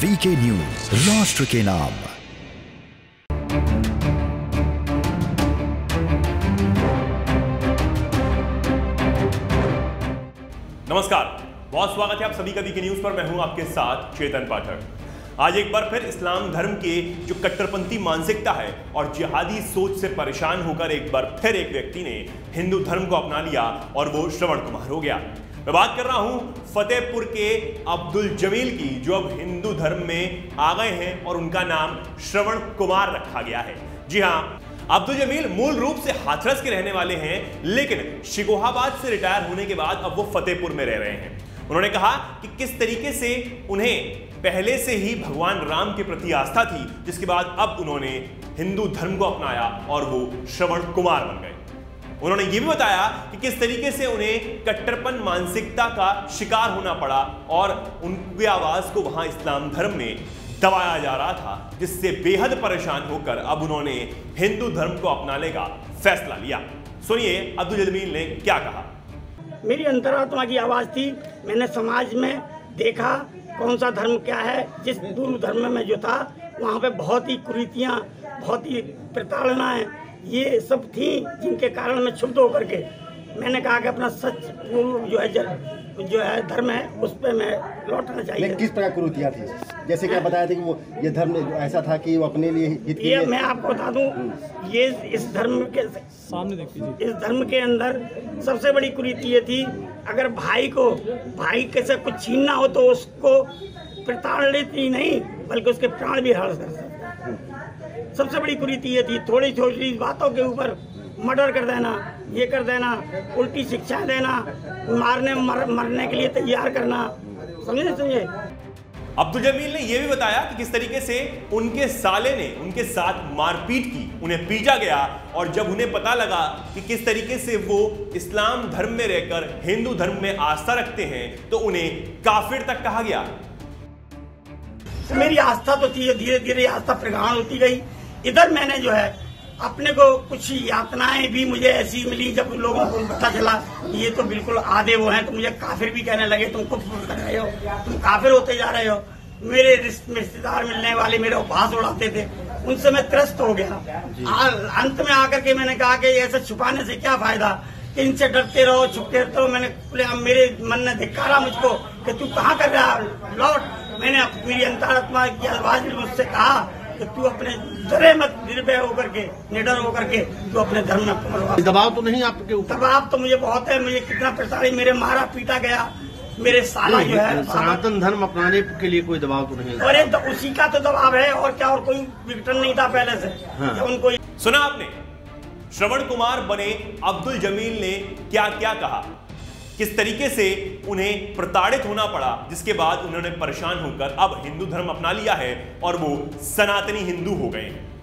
VK news, राष्ट्र के नाम। नमस्कार, बहुत स्वागत है आप सभी का वीके न्यूज पर। मैं हूं आपके साथ चेतन पाठक। आज एक बार फिर इस्लाम धर्म के जो कट्टरपंथी मानसिकता है और जिहादी सोच से परेशान होकर एक बार फिर एक व्यक्ति ने हिंदू धर्म को अपना लिया और वो श्रवण कुमार हो गया। मैं बात कर रहा हूं फतेहपुर के अब्दुल जमील की, जो अब हिंदू धर्म में आ गए हैं और उनका नाम श्रवण कुमार रखा गया है। जी हां, अब्दुल जमील मूल रूप से हाथरस के रहने वाले हैं, लेकिन शिकोहाबाद से रिटायर होने के बाद अब वो फतेहपुर में रह रहे हैं। उन्होंने कहा कि किस तरीके से उन्हें पहले से ही भगवान राम के प्रति आस्था थी, जिसके बाद अब उन्होंने हिंदू धर्म को अपनाया और वो श्रवण कुमार बन गए। उन्होंने ये भी बताया कि किस तरीके से उन्हें कट्टरपन मानसिकता का शिकार होना पड़ा और उनकी आवाज को वहां इस्लाम धर्म में दबाया जा रहा था, जिससे बेहद परेशान होकर अब उन्होंने हिंदू धर्म को अपनाने का फैसला लिया। सुनिए अब्दुल जमील ने क्या कहा। मेरी अंतरात्मा की आवाज़ थी। मैंने समाज में देखा कौन सा धर्म क्या है। जिस हिंदू धर्म में जो था वहाँ पे बहुत ही कुरीतियाँ, बहुत ही प्रताड़नाएँ ये सब थी, जिनके कारण मैं क्षुब्ध होकर के मैंने कहा कि अपना सच जो है धर्म है उस पर मैं लौटना चाहिए। किस प्रकार कुरीतियाँ थी? जैसे कि आप बताया था कि वो ये धर्म ऐसा था कि वो अपने लिए हित के लिए। मैं आपको बता दूं, ये इस धर्म के सामने देखिए, इस धर्म के अंदर सबसे बड़ी कुरीति ये थी, अगर भाई के से कुछ छीनना हो तो उसको प्रताड़ित ही नहीं बल्कि उसके प्राण भी हरण कर सकते। सबसे बड़ी कुरीति ये थी। थोड़ी छोटी बातों के ऊपर मर्डर कर देना, ये कर देना, उल्टी शिक्षाएं देना, मरने के लिए तैयार करना। समझे? अब्दुल जमील ने यह भी बताया कि किस तरीके से उनके साले ने उनके साथ मारपीट की, उन्हें पीटा गया और जब उन्हें पता लगा कि किस तरीके से वो इस्लाम धर्म में रहकर हिंदू धर्म में आस्था रखते हैं तो उन्हें काफिर तक कहा गया। मेरी आस्था तो थी, धीरे धीरे आस्था प्रगाढ़ होती गई। इधर मैंने जो है अपने को कुछ यातनाएं भी मुझे ऐसी मिली, जब लोगों को पता चला ये तो बिल्कुल आधे वो हैं, तो मुझे काफिर भी कहने लगे, तुम कुफ्र कर रहे हो, तुम काफिर होते जा रहे हो। मेरे रिश्तेदार मिलने वाले मेरे उपहास उड़ाते थे, उनसे मैं त्रस्त हो गया। अंत में आकर के मैंने कहा कि ऐसे छुपाने से क्या फायदा, इनसे डरते रहो, छुपते रहते हो। मेरे मन ने धिक्कारा मुझको कि तू कहाँ कर रहा है, लौट। मैंने मेरी अंतरात्मा की आवाज ने मुझसे कहा कि तू अपने डरे मत, निर्भय होकर के, निडर होकर के तू अपने धर्म में। दबाव तो नहीं आपके ऊपर? दबाव तो मुझे बहुत है। मुझे कितना प्रताड़ित, मेरे मारा पीटा गया, मेरे साला जो है। सनातन धर्म अपनाने के लिए कोई दबाव तो नहीं? अरे उसी का तो दबाव है, और क्या, और कोई विघटन नहीं था पहले से। हाँ। उनको सुना आपने, श्रवण कुमार बने अब्दुल जमील ने क्या क्या कहा, किस तरीके से उन्हें प्रताड़ित होना पड़ा, जिसके बाद उन्होंने परेशान होकर अब हिंदू धर्म अपना लिया है और वो सनातनी हिंदू हो गए हैं।